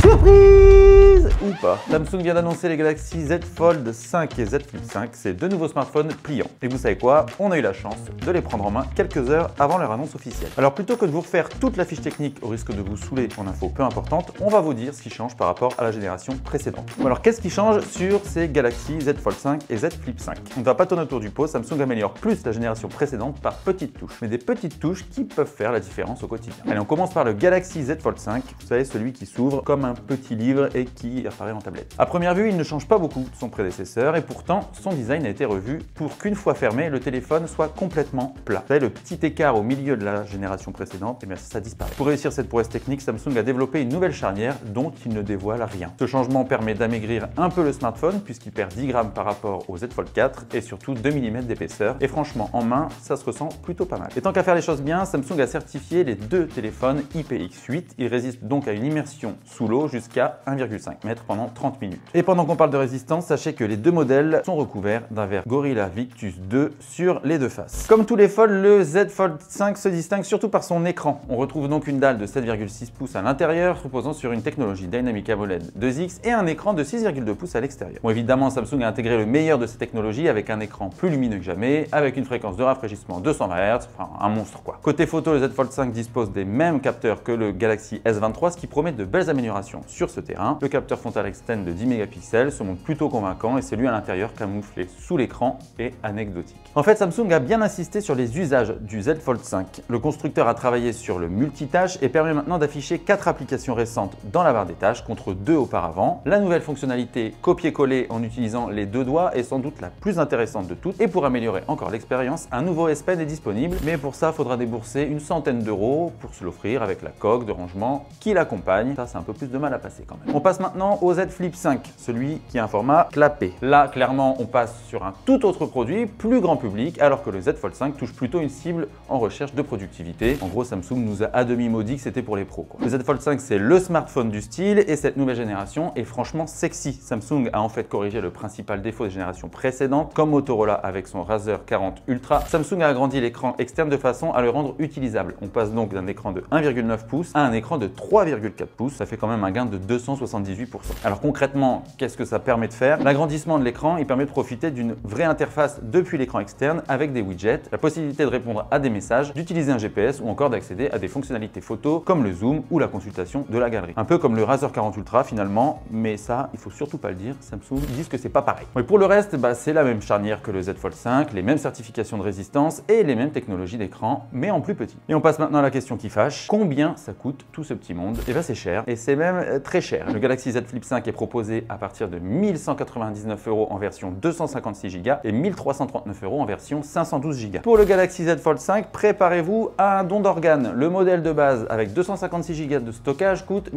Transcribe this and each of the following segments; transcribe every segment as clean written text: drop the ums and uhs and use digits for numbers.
Surprise! Ou pas. Samsung vient d'annoncer les Galaxy Z Fold 5 et Z Flip 5, c'est deux nouveaux smartphones pliants. Et vous savez quoi? On a eu la chance de les prendre en main quelques heures avant leur annonce officielle. Alors plutôt que de vous refaire toute la fiche technique au risque de vous saouler en infos peu importantes, on va vous dire ce qui change par rapport à la génération précédente. Bon, alors qu'est-ce qui change sur ces Galaxy Z Fold 5 et Z Flip 5? On ne va pas tourner autour du pot, Samsung améliore plus la génération précédente par petites touches, mais des petites touches qui peuvent faire la différence au quotidien. Allez, on commence par le Galaxy Z Fold 5, vous savez, celui qui s'ouvre comme un petit livre et qui apparaît en tablette. À première vue, il ne change pas beaucoup de son prédécesseur et pourtant, son design a été revu pour qu'une fois fermé, le téléphone soit complètement plat. Vous savez, le petit écart au milieu de la génération précédente, et bien ça disparaît. Pour réussir cette prouesse technique, Samsung a développé une nouvelle charnière dont il ne dévoile rien. Ce changement permet d'amaigrir un peu le smartphone puisqu'il perd 10 grammes par rapport au Z Fold 4 et surtout 2 mm d'épaisseur. Et franchement, en main, ça se ressent plutôt pas mal. Et tant qu'à faire les choses bien, Samsung a certifié les deux téléphones IPX8. Ils résistent donc à une immersion sous l'eau jusqu'à 1,5 m pendant 30 minutes. Et pendant qu'on parle de résistance, sachez que les deux modèles sont recouverts d'un verre Gorilla Victus 2 sur les deux faces. Comme tous les folds, le Z Fold 5 se distingue surtout par son écran. On retrouve donc une dalle de 7,6 pouces à l'intérieur, reposant sur une technologie Dynamic AMOLED 2X et un écran de 6,2 pouces à l'extérieur. Bon, évidemment, Samsung a intégré le meilleur de ces technologies avec un écran plus lumineux que jamais, avec une fréquence de rafraîchissement de 220 Hz, enfin un monstre quoi. Côté photo, le Z Fold 5 dispose des mêmes capteurs que le Galaxy S23, ce qui promet de belles améliorations sur ce terrain. Le capteur frontal externe de 10 mégapixels se montre plutôt convaincant et c'est lui à l'intérieur camouflé sous l'écran et anecdotique. En fait, Samsung a bien insisté sur les usages du Z Fold 5. Le constructeur a travaillé sur le multitâche et permet maintenant d'afficher 4 applications récentes dans la barre des tâches contre 2 auparavant. La nouvelle fonctionnalité copier-coller en utilisant les deux doigts est sans doute la plus intéressante de toutes et pour améliorer encore l'expérience, un nouveau S Pen est disponible, mais pour ça, il faudra débourser une centaine d'euros pour se l'offrir avec la coque de rangement qui l'accompagne. Ça, c'est un peu plus de mal à passer quand même. On passe maintenant au Z Flip 5, celui qui a un format clapé. Là, clairement, on passe sur un tout autre produit, plus grand public, alors que le Z Fold 5 touche plutôt une cible en recherche de productivité. En gros, Samsung nous a à demi maudit que c'était pour les pros, quoi. Le Z Fold 5, c'est le smartphone du style et cette nouvelle génération est franchement sexy. Samsung a en fait corrigé le principal défaut des générations précédentes, comme Motorola avec son Razr 40 Ultra. Samsung a agrandi l'écran externe de façon à le rendre utilisable. On passe donc d'un écran de 1,9 pouces à un écran de 3,4 pouces. Ça fait quand même un gain de 278%. Alors concrètement, qu'est-ce que ça permet de faire? L'agrandissement de l'écran, il permet de profiter d'une vraie interface depuis l'écran externe avec des widgets, la possibilité de répondre à des messages, d'utiliser un GPS ou encore d'accéder à des fonctionnalités photo comme le zoom ou la consultation de la galerie. Un peu comme le Razr 40 Ultra finalement, mais ça, il faut surtout pas le dire. Samsung disent que c'est pas pareil. Mais pour le reste, c'est la même charnière que le Z Fold 5, les mêmes certifications de résistance et les mêmes technologies d'écran, mais en plus petit. Et on passe maintenant à la question qui fâche. Combien ça coûte tout ce petit monde? Et bien c'est cher, et c'est même très cher. Le Galaxy Z Flip 5 est proposé à partir de 1199 € en version 256 Go et 1339 € en version 512 Go. Pour le Galaxy Z Fold 5, préparez-vous à un don d'organes. Le modèle de base avec 256 Go de stockage coûte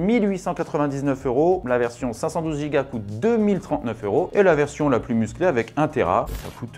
1899 €, la version 512 Go coûte 2039 € et la version la plus musclée avec 1 Tera, ça coûte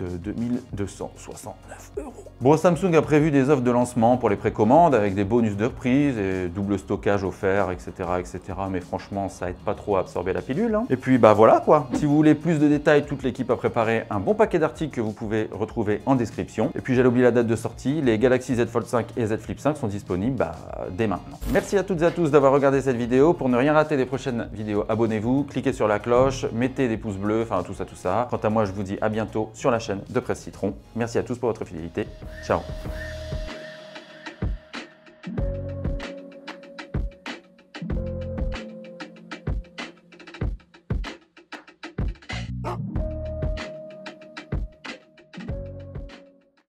2269 €. Bon, Samsung a prévu des offres de lancement pour les précommandes avec des bonus de reprise et double stockage offert, etc., etc. Mais franchement, ça aide pas trop à absorber la pilule, hein. Et puis, voilà quoi. Si vous voulez plus de détails, toute l'équipe a préparé un bon paquet d'articles que vous pouvez retrouver en description. Et puis, j'allais oublier la date de sortie. Les Galaxy Z Fold 5 et Z Flip 5 sont disponibles dès maintenant. Merci à toutes et à tous d'avoir regardé cette vidéo. Pour ne rien rater des prochaines vidéos, abonnez-vous, cliquez sur la cloche, mettez des pouces bleus, enfin tout ça. Quant à moi, je vous dis à bientôt sur la chaîne de Presse Citron. Merci à tous pour votre fidélité. Ciao.